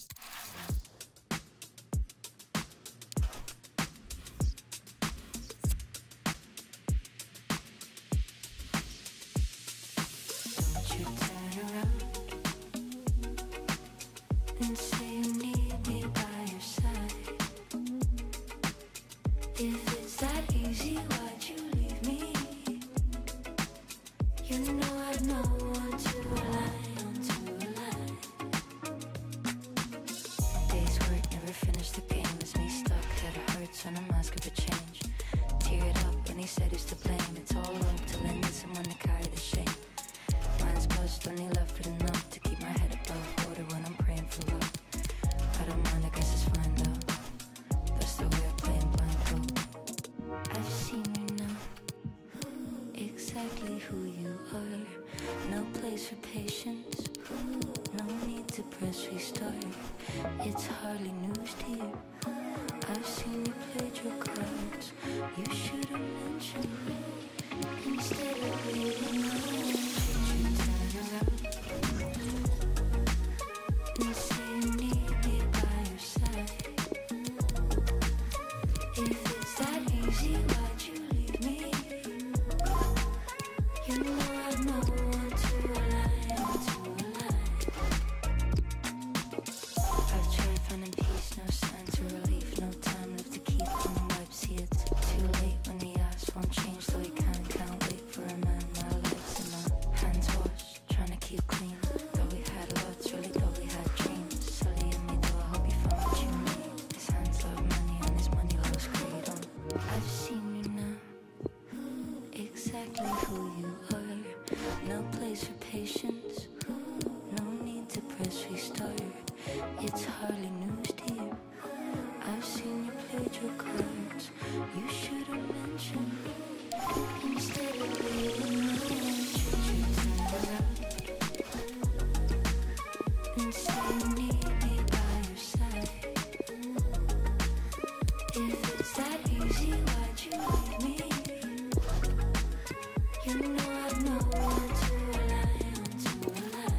And say you need me by your side. If it's that easy, why'd you leave me? You know I'd know on to rely on, to rely. Days work never finished, the game is me stuck. That it hurts when I'm asking for change. Teared up when he said he's to blame. It's all wrong till I need someone to carry the shame. Mine's bust, only left with enough to keep my head above water when I'm praying for love. I don't mind, I guess it's fine though. That's the way of playing blindfold. I've seen you now, exactly who you are. No place for patience, no need to press restart. It's hardly news to you. I've seen you played your cards. You should have mentioned me instead of waiting on. Should you turn around and say you need me by your side? If it's that easy, why'd you leave me? You know I know on to rely, on to rely. I've tried finding peace, no signs of relief. No time left to keep on the web. See, it's too late when the ass won't change, so you can't wait for a man. My legs and my hands washed, trying to keep clean. Though we had lots, really though we had dreams. Sully and me, though I hope you found what you need. His hands love money and his money loves freedom. I've seen you now, exactly who you are. No place for patience, no need to press restart. It's hardly news to you. I've seen you played your cards. You should have mentioned me instead of waiting on. Should you turn around and say you need me by your side? If it's that easy, why'd you leave me? You know I know on to rely, on to rely.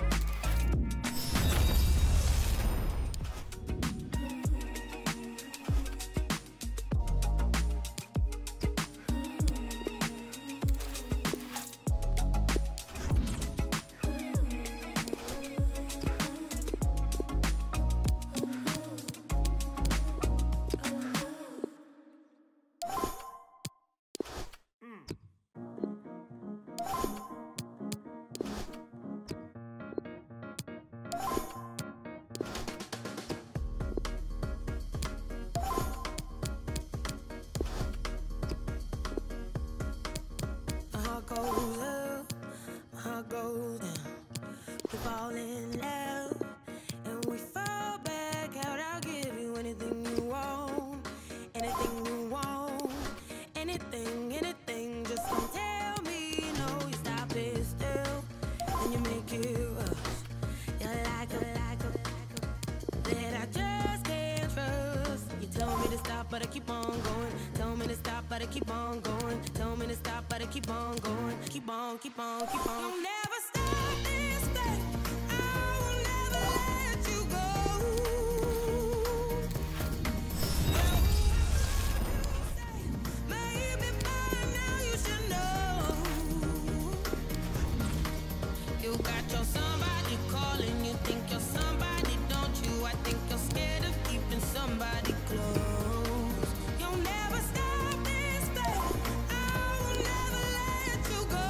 My heart goes up, my heart goes down. We fall in love and we fall back out. I'll give you anything you want, anything you want, anything, anything. Just don't tell me no, you stop it still, and you make it rush. You're like a that I just can't trust. You tell me to stop, but I keep on going. Tell me to stop, but I keep on going. Tell me to stop, but I keep on going. Keep on, keep on, keep on. You'll never stop this thing. I will never let you go. Maybe by now you should know. You got your somebody calling. You think you're somebody, don't you? I think you're scared of keeping somebody close. You'll never stop this thing. I will never let you go.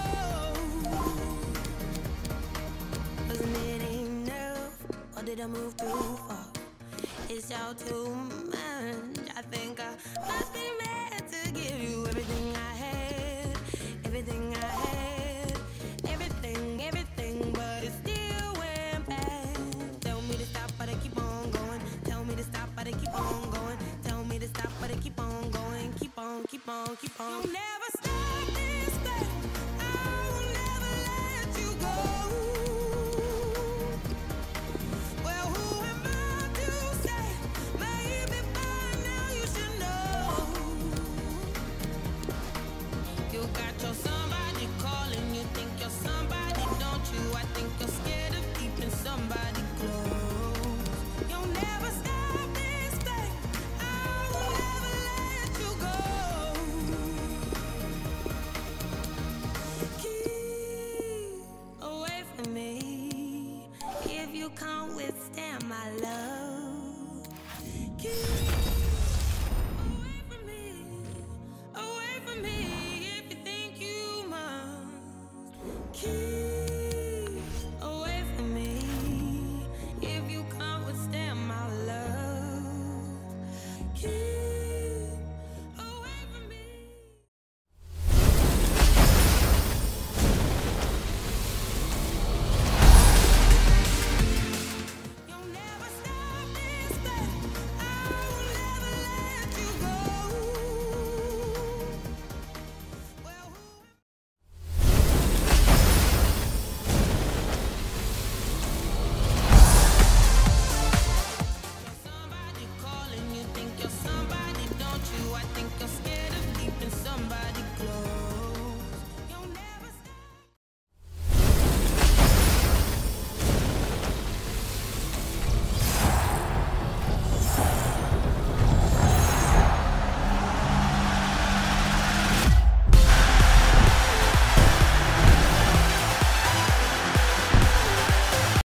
'Cause it ain't enough, or did I move too far? It's all too much. I think I must be meant to give you everything I had, everything I had, everything, everything, but it still went bad. Tell me to stop, but I keep on going. Tell me to stop, but I keep on going. Tell me to stop, but I keep on going. Keep on, keep on, keep on. You'll never stop this thing. I will never let you go. Well, who am I to say? Maybe by now you should know. You got your somebody calling. You think you're somebody, don't you? I think you're scared of keeping somebody close. understand my love. Keep